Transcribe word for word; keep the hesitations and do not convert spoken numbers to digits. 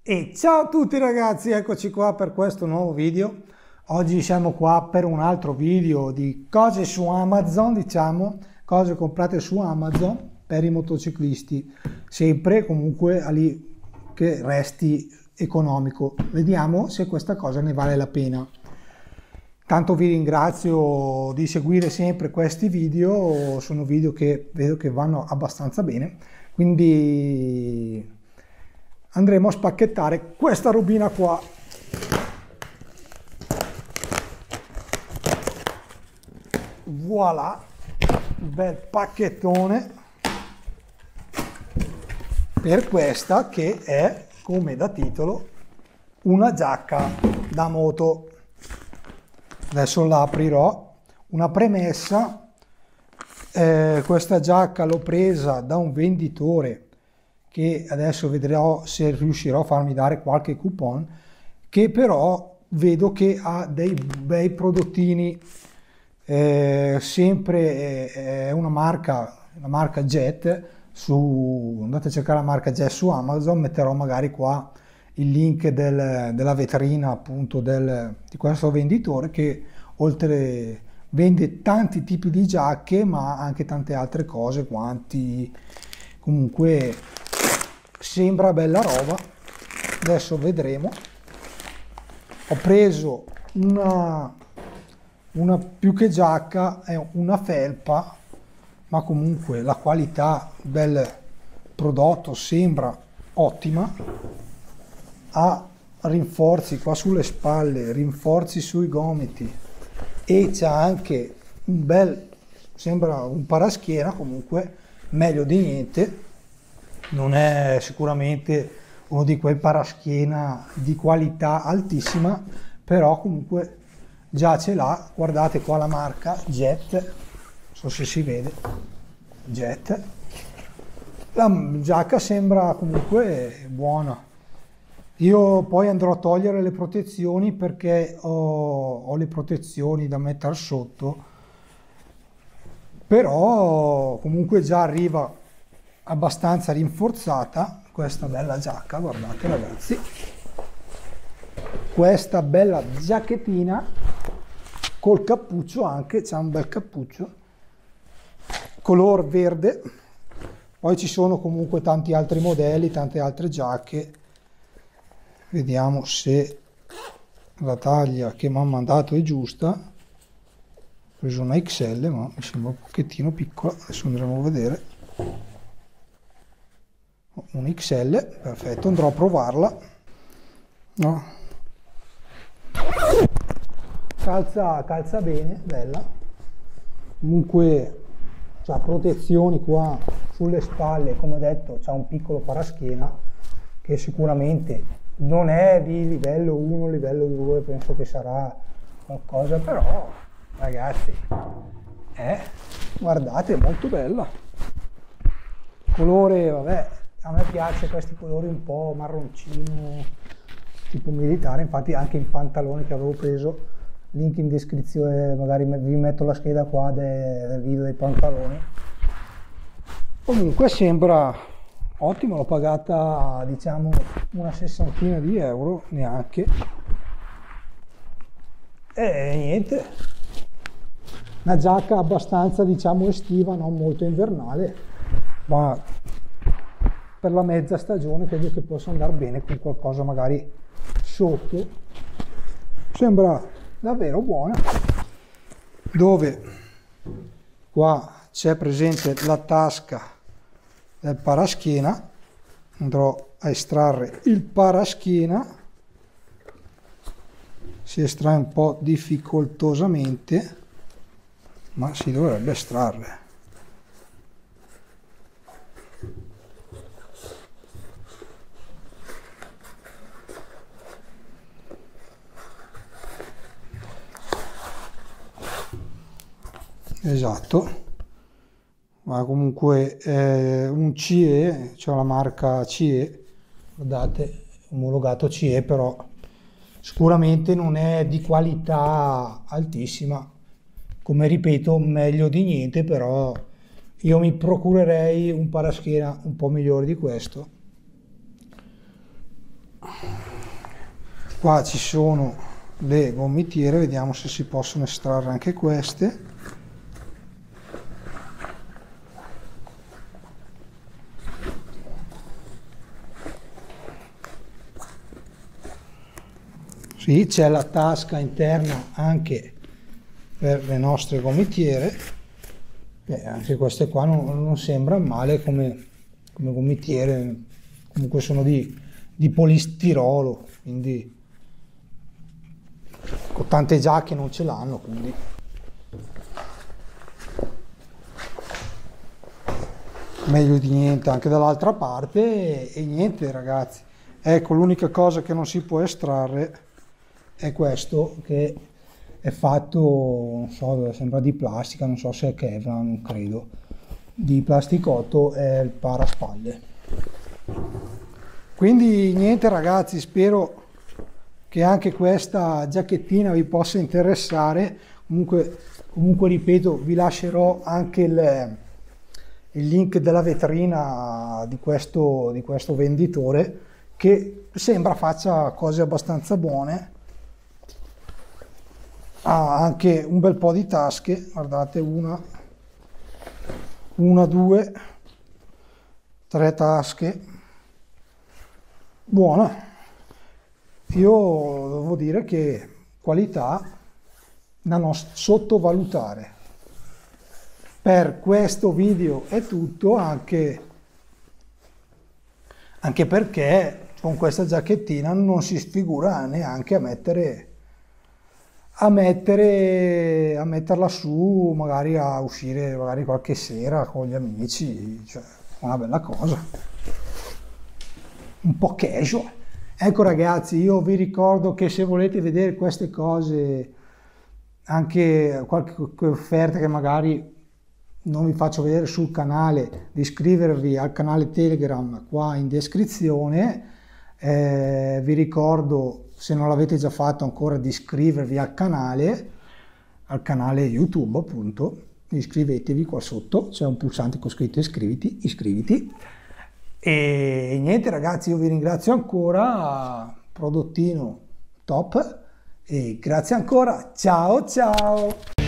E ciao a tutti ragazzi, eccoci qua per questo nuovo video. Oggi siamo qua per un altro video di cose su Amazon, diciamo, cose comprate su Amazon per i motociclisti, sempre comunque lì che resti economico. Vediamo se questa cosa ne vale la pena. Tanto vi ringrazio di seguire sempre questi video, sono video che vedo che vanno abbastanza bene, quindi andremo a spacchettare questa robina qua. Voilà, bel pacchettone per questa che è, come da titolo, una giacca da moto. Adesso la aprirò. Una premessa, eh, questa giacca l'ho presa da un venditore che adesso vedrò se riuscirò a farmi dare qualche coupon, che però vedo che ha dei bei prodottini, eh, sempre è eh, una marca, la marca Jet, su, andate a cercare la marca Jet su Amazon, metterò magari qua il link del, della vetrina appunto del, di questo venditore che oltre vende tanti tipi di giacche ma anche tante altre cose, guanti, comunque sembra bella roba. Adesso vedremo. Ho preso una, una più che giacca, è una felpa, ma comunque la qualità del prodotto sembra ottima. Ha rinforzi qua sulle spalle, rinforzi sui gomiti e c'ha anche un bel, sembra un paraschiena, comunque meglio di niente. Non è sicuramente uno di quei paraschiena di qualità altissima, però comunque già ce l'ha. Guardate qua la marca Jet, non so se si vede, Jet. La giacca sembra comunque buona. Io poi andrò a togliere le protezioni perché ho, ho le protezioni da mettere sotto, però comunque già arriva abbastanza rinforzata questa bella giacca. Guardate ragazzi, questa bella giacchettina col cappuccio, anche c'ha un bel cappuccio color verde. Poi ci sono comunque tanti altri modelli, tante altre giacche. Vediamo se la taglia che mi ha mandato è giusta. Ho preso una X L ma mi sembra un pochettino piccola, adesso andremo a vedere. Un X L, perfetto, andrò a provarla. No. Calza, calza bene, bella. Comunque c'ha protezioni qua sulle spalle, come ho detto c'ha un piccolo paraschiena che sicuramente non è di livello uno, livello due, penso che sarà qualcosa, però ragazzi, eh, guardate, è molto bella. Colore, vabbè, a me piace questi colori un po' marroncino, tipo militare, infatti anche il pantalone che avevo preso, link in descrizione, magari vi metto la scheda qua de, del video dei pantaloni. Comunque sembra ottimo, l'ho pagata diciamo una sessantina di euro, neanche. E niente, una giacca abbastanza diciamo estiva, non molto invernale, ma per la mezza stagione credo che possa andare bene con qualcosa magari sotto. Sembra davvero buona. Dove qua c'è presente la tasca del paraschiena, andrò a estrarre il paraschiena, si estrae un po' difficoltosamente ma si dovrebbe estrarre. Esatto, ma comunque è un C E, c'è la marca C E, guardate, omologato C E, però sicuramente non è di qualità altissima, come ripeto meglio di niente, però io mi procurerei un paraschiena un po' migliore di questo. Qua ci sono le gomitiere, vediamo se si possono estrarre anche queste. Sì, c'è la tasca interna anche per le nostre gomitiere. Beh, anche queste qua non, non sembrano male come, come gomitiere, comunque sono di, di polistirolo, quindi con tante giacche non ce l'hanno, quindi meglio di niente anche dall'altra parte. E, e niente ragazzi, ecco, l'unica cosa che non si può estrarre è questo, che è fatto, non so, sembra di plastica, non so se è Kevlar, non credo, di plasticotto, è il paraspalle. Quindi niente ragazzi, spero che anche questa giacchettina vi possa interessare. Comunque, comunque ripeto, vi lascerò anche il, il link della vetrina di questo, di questo venditore, che sembra faccia cose abbastanza buone. Ha anche un bel po' di tasche, guardate, una, una, due, tre tasche, buona. Io devo dire che qualità da non sottovalutare. Per questo video è tutto, anche, anche perché con questa giacchettina non si sfigura neanche a mettere a mettere a metterla su, magari a uscire magari qualche sera con gli amici, cioè una bella cosa, un po' casual. Ecco ragazzi, io vi ricordo che se volete vedere queste cose, anche qualche offerta che magari non vi faccio vedere sul canale, di iscrivervi al canale Telegram qua in descrizione. Eh, vi ricordo, se non l'avete già fatto ancora, di iscrivervi al canale, al canale YouTube appunto. Iscrivetevi qua sotto, c'è un pulsante con scritto iscriviti, iscriviti. E niente ragazzi, io vi ringrazio ancora, prodottino top, e grazie ancora, ciao ciao!